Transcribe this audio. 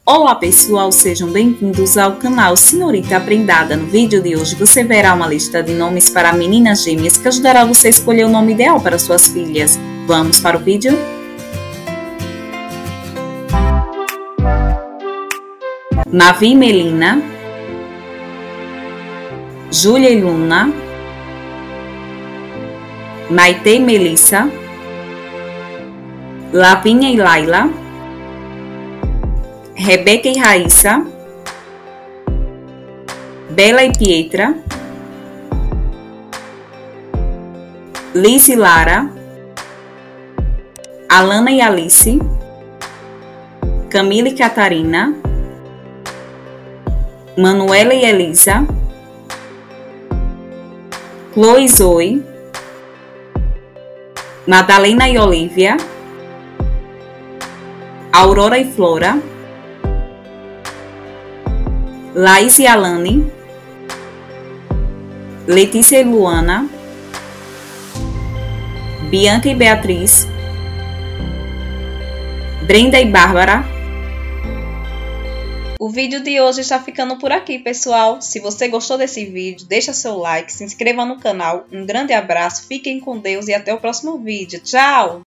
Olá pessoal, sejam bem-vindos ao canal Senhorita Prendada. No vídeo de hoje você verá uma lista de nomes para meninas gêmeas que ajudará você a escolher o nome ideal para suas filhas. Vamos para o vídeo? Navi Melina, Júlia e Luna, Maite e Melissa, Lavínia e Laila, Rebeca e Raíssa, Bela e Pietra, Liz e Lara, Alana e Alice, Camila e Catarina, Manuela e Elisa, Chloe e Zoe, Madalena e Olivia, Aurora e Flora, Laís e Alane, Letícia e Luana, Bianca e Beatriz, Brenda e Bárbara. O vídeo de hoje está ficando por aqui, pessoal. Se você gostou desse vídeo, deixa seu like, se inscreva no canal. Um grande abraço, fiquem com Deus e até o próximo vídeo. Tchau!